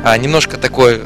Немножко такой,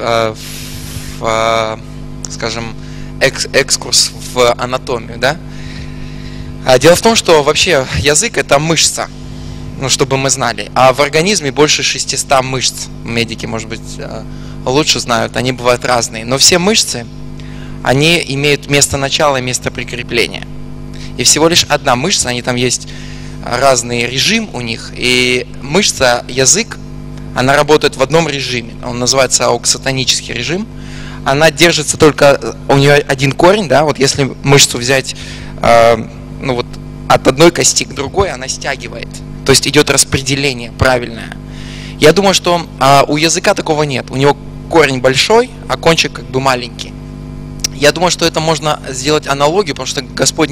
скажем, экскурс в анатомию, да? Дело в том, что вообще язык это мышца, ну, чтобы мы знали, а в организме больше 600 мышц. Медики, может быть, лучше знают, они бывают разные, но все мышцы, они имеют место начала и место прикрепления. И всего лишь одна мышца, они там есть разный режим у них, и мышца, язык, она работает в одном режиме, он называется аукситонический режим. Она держится только, у нее один корень, да, вот если мышцу взять, ну вот от одной кости к другой, она стягивает, то есть идет распределение правильное. Я думаю, что у языка такого нет, у него корень большой, а кончик как бы маленький. Я думаю, что это можно сделать аналогию, потому что Господь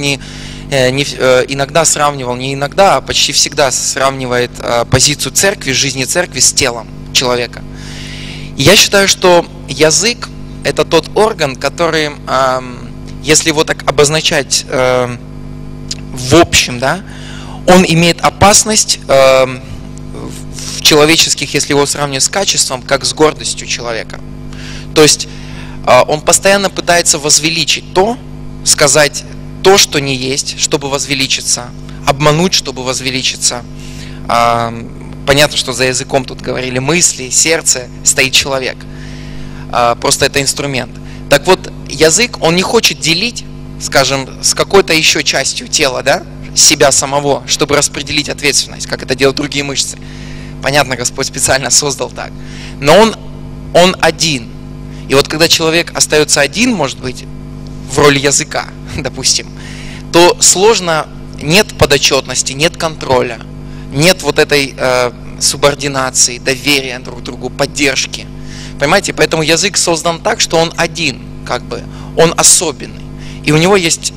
иногда сравнивал, не иногда, а почти всегда сравнивает позицию церкви, жизни церкви с телом человека. И я считаю, что язык это тот орган, который, если его так обозначать в общем, да, он имеет опасность в человеческих, если его сравнивать с качеством, как с гордостью человека. То есть он постоянно пытается возвеличить то, сказать то, что не есть, чтобы возвеличиться, обмануть, чтобы возвеличиться. Понятно, что за языком тут говорили мысли, сердце, стоит человек. Просто это инструмент. Так вот, язык, он не хочет делить, скажем, с какой-то еще частью тела, да, себя самого, чтобы распределить ответственность, как это делают другие мышцы. Понятно, Господь специально создал так. Но он один. И вот когда человек остается один, может быть, в роли языка, допустим, то сложно, нет подотчетности, нет контроля, нет вот этой субординации, доверия друг другу, поддержки. Понимаете, поэтому язык создан так, что он один, как бы, он особенный. И у него есть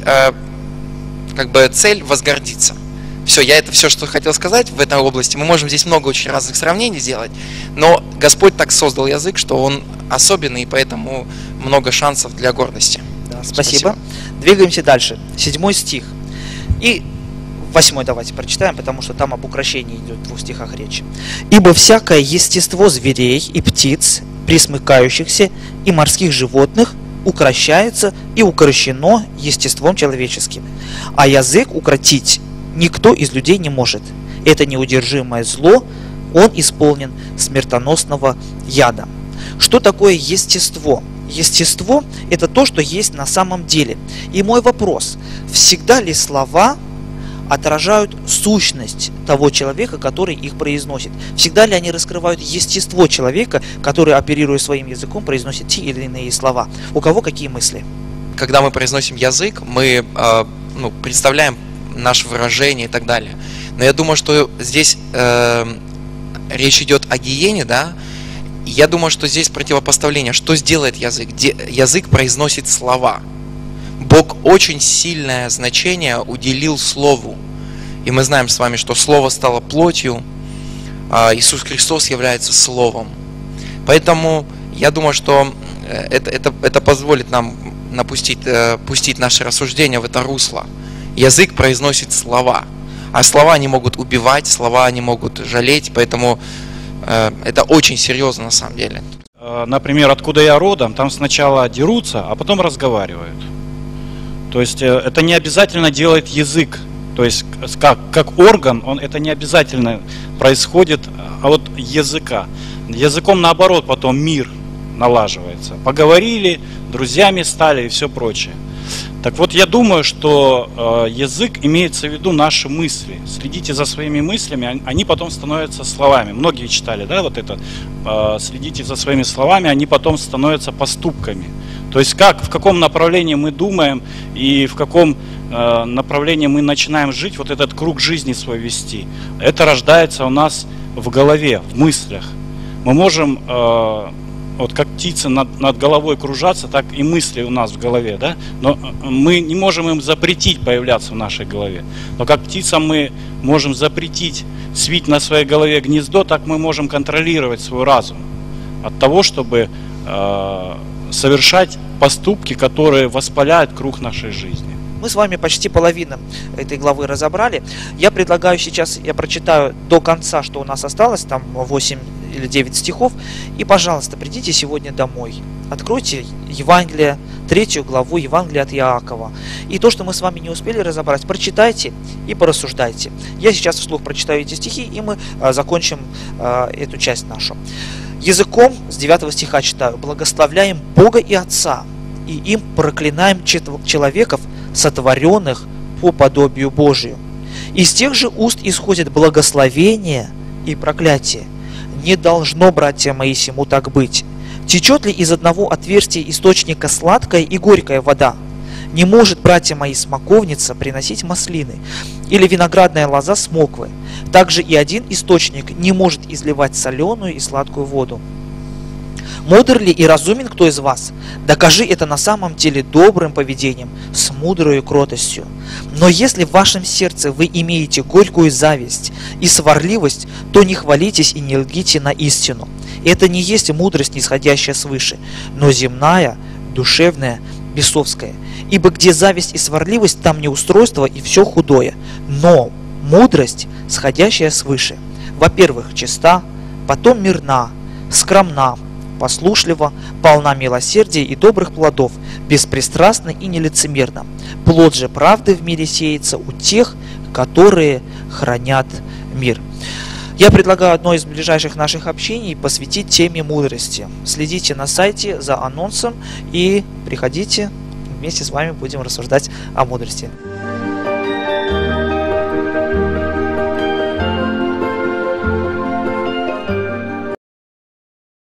как бы цель возгордиться. Все, это все, что хотел сказать в этой области. Мы можем здесь много очень разных сравнений сделать, но Господь так создал язык, что он особенный, и поэтому много шансов для гордости. Да, спасибо. Двигаемся дальше. 7 стих. И 8 давайте прочитаем, потому что там об укрощении идет в 2 стихах речи. «Ибо всякое естество зверей и птиц, пресмыкающихся, и морских животных укрощается и укрощено естеством человеческим. А язык укротить никто из людей не может. Это неудержимое зло, он исполнен смертоносного яда». Что такое естество? Естество – это то, что есть на самом деле. И мой вопрос: всегда ли слова отражают сущность того человека, который их произносит? Всегда ли они раскрывают естество человека, который, оперируя своим языком, произносит те или иные слова? У кого какие мысли? Когда мы произносим язык, мы представляем наше выражение и так далее. Но я думаю, что здесь речь идет о гиене, да? Я думаю, что здесь противопоставление. Что сделает язык? Язык произносит слова. Бог очень сильное значение уделил Слову. И мы знаем с вами, что Слово стало плотью. Иисус Христос является Словом. Поэтому я думаю, что это позволит нам пустить наше рассуждение в это русло. Язык произносит слова. А слова не могут убивать, слова не могут жалеть. Поэтому это очень серьезно на самом деле. Например, откуда я родом, там сначала дерутся, а потом разговаривают. То есть это не обязательно делает язык. То есть как орган, это не обязательно происходит от языка. Языком наоборот потом мир налаживается. Поговорили, друзьями стали и все прочее. Так вот, я думаю, что язык имеется в виду наши мысли. Следите за своими мыслями, они потом становятся словами. Многие читали, да, вот это. Следите за своими словами, они потом становятся поступками. То есть в каком направлении мы думаем и в каком направлении мы начинаем жить, вот этот круг жизни свой вести. Это рождается у нас в голове, в мыслях. Мы можем, вот как птицы над головой кружатся, так и мысли у нас в голове, да? Но мы не можем им запретить появляться в нашей голове. Но как птицам мы можем запретить свить на своей голове гнездо, так мы можем контролировать свой разум от того, чтобы совершать поступки, которые воспаляют круг нашей жизни. Мы с вами почти половину этой главы разобрали. Я предлагаю сейчас, я прочитаю до конца, что у нас осталось, там 8 или 9 стихов. И, пожалуйста, придите сегодня домой. Откройте Евангелие, 3 главу Евангелия от Иакова. И то, что мы с вами не успели разобрать, прочитайте и порассуждайте. Я сейчас вслух прочитаю эти стихи, и мы закончим эту часть нашу. Языком с 9 стиха читаю. «Благословляем Бога и Отца, и им проклинаем человеков, сотворенных по подобию Божию. Из тех же уст исходит благословение и проклятие. Не должно, братья мои, сему так быть. Течет ли из одного отверстия источника сладкая и горькая вода? Не может, братья мои, смоковница приносить маслины, или виноградная лоза смоквы. Также и один источник не может изливать соленую и сладкую воду. Мудр ли и разумен кто из вас? Докажи это на самом деле добрым поведением, с мудрой кротостью. Но если в вашем сердце вы имеете горькую зависть и сварливость, то не хвалитесь и не лгите на истину. Это не есть мудрость, нисходящая свыше, но земная, душевная, бесовская. Ибо где зависть и сварливость, там неустройство и все худое. Но мудрость, сходящая свыше, во-первых, чиста, потом мирна, скромна, послушлива, полна милосердия и добрых плодов, беспристрастна и нелицемерна. Плод же правды в мире сеется у тех, которые хранят мир». Я предлагаю одно из ближайших наших общений посвятить теме мудрости. Следите на сайте за анонсом и приходите, вместе с вами будем рассуждать о мудрости.